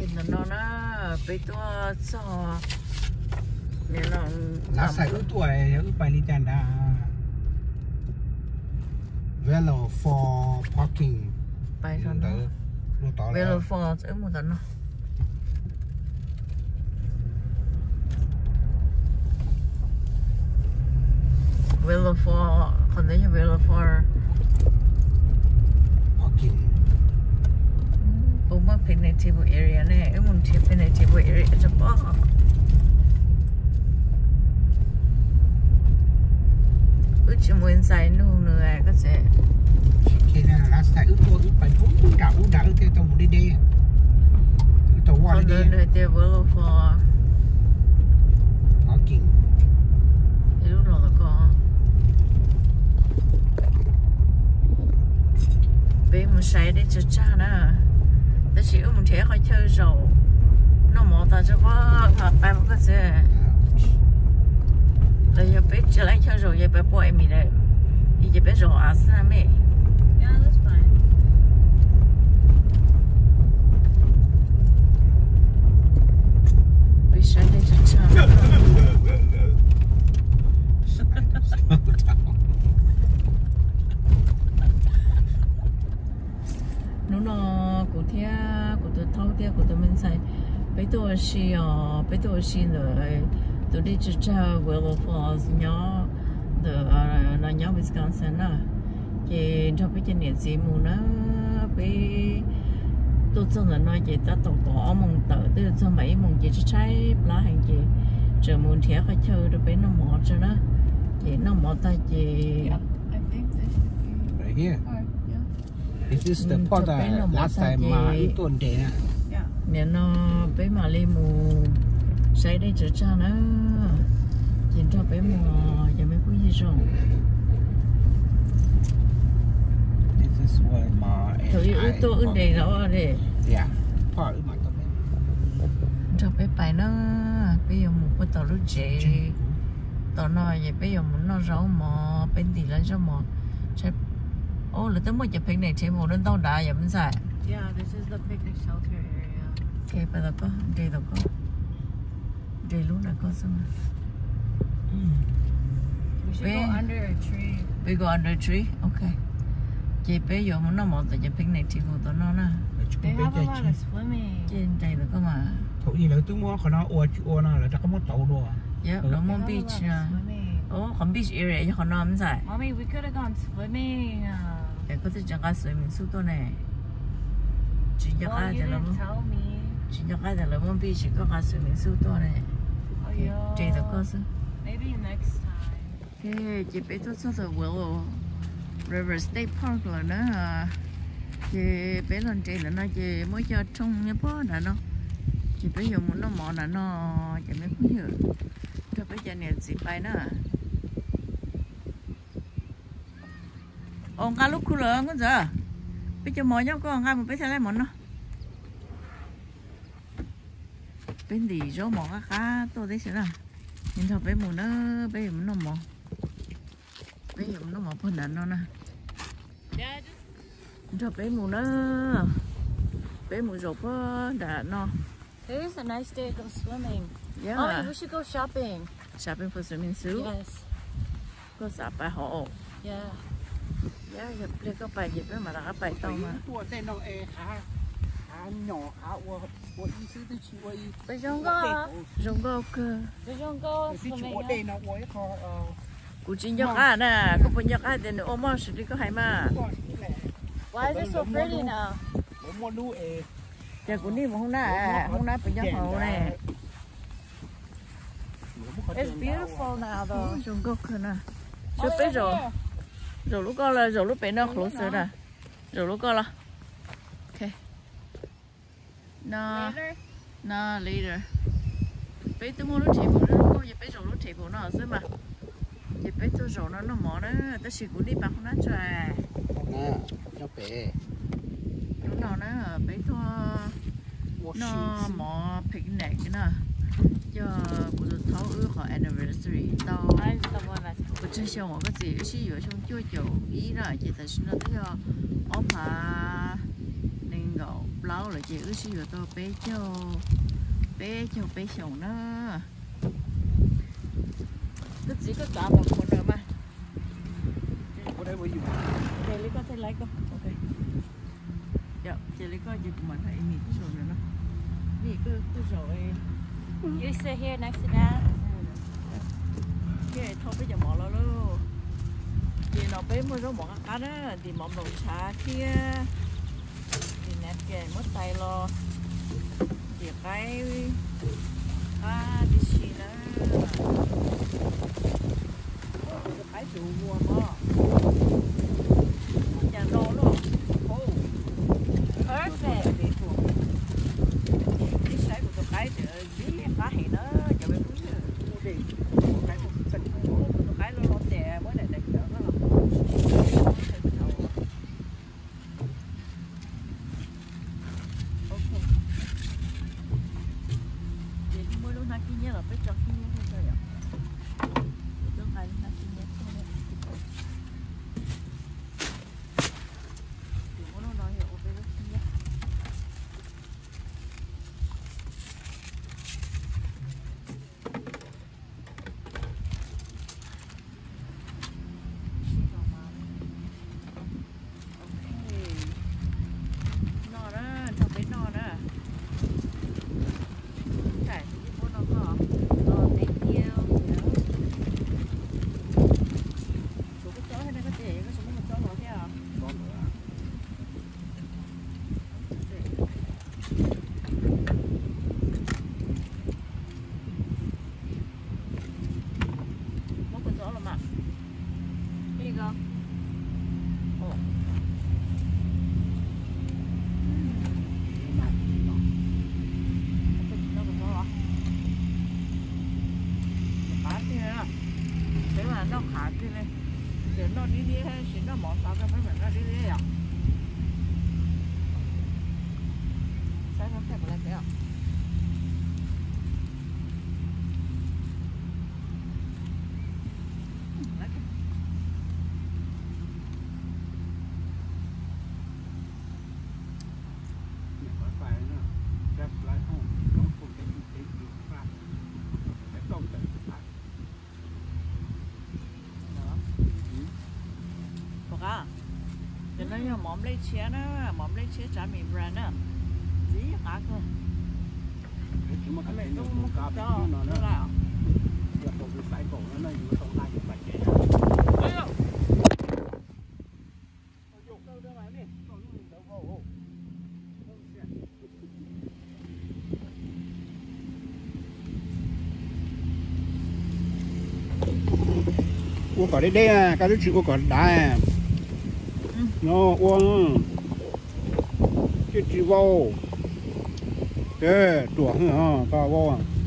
nó bị tua cho nên nó lá sai ướt tuổi ướt bài đi chăn đã velo for parking bài rồi nó velo for ở một tận nó velo for còn đấy là velo for parking bố mất penetrable area này ở một chiếc penetrable area cho bó ước chỉ muốn xài nụ nữa có sẽ khi nào lá sai ướt tuổi ướt bài ướt đảo theo tàu một đi đi tàu qua đi đi rồi tiêu velo for parking lúc đó là có bé một xài để cho cha nữaแต่สิมันเทเขาเชื่อเราน้องหมอตาจะว่าไปมันก็จะแล้วอย่าไปจะไล่เชื่อเราอย่าไปปล่อยมีเลยอย่าไปรออาสนะแม่ Yeah, that's fine. ไปใช้ได้จะจ้านู้นกูเที่ยกูตัวเท่าเที่ยกูตัวมันใส่ไปตัวชีไปตัวชีเลยตัวนี้จะจ้า Willow Falls เนาะเดี๋ยวนั่นเนาะ Wisconsin นะที่ชอบไปเจอเนี่ยจีมูนะไปตัวเจ้าหน้าที่ตัดตัวก่อมงเต๋อตัวเจ้าไม่มงจะใช้ปลาแห่งจีเจอมูลเที่ยเขาเชื่อตัวเป็นน้ำหมอจ้ะนะจีน้ำหมอตาจี I think this should be. right here Yeah. this is the part last time มาอีต้นเดนะ Yeah. เนี่ยเนาะไปมาเลยมูใช้ได้จะจ้านะจีนชอบไปมูยังไม่พูดยี่ส่ง this is where มา thôi ư tôi ư đây đó đây yeah พ่อưมาตรงนี้ cho bé bài nó bây giờ một cái tàu lúc chế tàu nó vậy bây giờ muốn nó rau mò bên thì lên rau mò sẽ ô là tới một chụp hình này chế một lên tàu đá vậy mình xài Yeah, this is the picnic shelter area. ok bây giờ có đây lúc nào có xong We should Where? go under a tree. we go under tree ok chị bây giờ muốn nó một tàu chụp hình này chế một tàu nó nè They have a lot of swimming. trên đây là có mà thôi đi lại tôi mua còn nó ua nó là đã có một tàu rồi yeah nó They muốn have a beach lot nè of swimming. ô còn beach area cho họ nó không xài Mommy, we could have gone swimming. để có thể chẳng có水民宿多呢，只要 Well, 爱 you 的了 didn't 么？ tell me. 只要爱的了么？比起个个水民宿多呢， Oh, yeah. 这的个是， Maybe next time. 诶，这边都做的 Willow River State Park 了呢，这边人这了呢，这没叫冲一波了呢，这边有么那么了呢，这边不有，这边这年子ไป呢。ông cá lúc khu lớn con giờ bây giờ mồi nhau con ngay một bé xe lấy món nó bên đi chỗ mỏ cá tôi thấy sẽ là nhìn thật bé mù nó bé mù nó mỏ bé mù nó mỏ phần đàn nó nè thật bé mù nó bé mù rộp đã nó It is a nice day to go swimming. yeah Mommy, we should go shopping. shopping for swimming suit Yes. có sạp bài họ Yeah. yeah nhập lên có bài gì mà là các bài tao mà ua tên nó khá nhỏ khá ua ý sư tôi chỉ ua ý Bây giờ go. rồng go cơ Bây giờ go cái chỗ swimming. đây nó ua kho cụ chỉ nhóc à nè có bao nhóc à thì nó ôm xử lý có hay mà Why is it so pretty now? nó mua đu giờ cũng đi mà không nè phải nhóc hậu nè It's beautiful now, though. rồng go cơ nè chưa biết rồi rồi lúc con là rồi lúc bé nó khổ sở nè rồi lúc con là ok nó Later? nó later bé tôi mua lúc chạy bộ nó có giờ bé rồi lúc chạy bộ nó ở mà giờ bé tôi rồi nó mỏ đó tôi chỉ cũng đi bằng nó cho nè cho bé chỗ nào nó bé tôi nó mỏ picnic nè cho bố tôi thấu ước họ anniversary tao Mine's the one that's 我真想我个姐是有种舅舅，伊啦，也但是呢，都要我怕那个 lâu rồi chị ước gì tôi bé chồng nữa tức chỉ có cả một con nữa mà có đấy với gì chị lấy có thể lấy con ok dạ chị lấy có gì của mình phải nhìn số nữa đó nhìn cứ rồi You sit here next to Dad. cái thôi bây giờ bỏ nó luôn thì nó bé mới có một cái đó thì mỏng đồng xá kia thì nét kề mất tay lo thì cái đi xì đó cái chủ mua mà nhà nó luôn Perfect. đi sai của cái thì cá thì nó giờ bên cuối đi cái một sân cái nó tè mới này đẹp đó là ok vậy thì mới lúc nào kia nhớ là phải cho kia nhớ thôi ạ lúc này lúc nào kia nhớ thôi thì muốn nó nói hiểu về lúc kia nó khá cái này để nó đi hay chỉ nó món sao cái mấy mình nó đi à sao nó phải làm thế à nó như mỏm lấy chia nó mỏm lấy chia trả mình brand á gì cả cơ chúng mà mình cũng không cho nó là là một cái sải cổ nóอยู่ตรงไหนอยู่บัดแก我搞的对啊，搞的吃我搞的大啊。nó uống cái chữ vô cái chuột hả cao vô à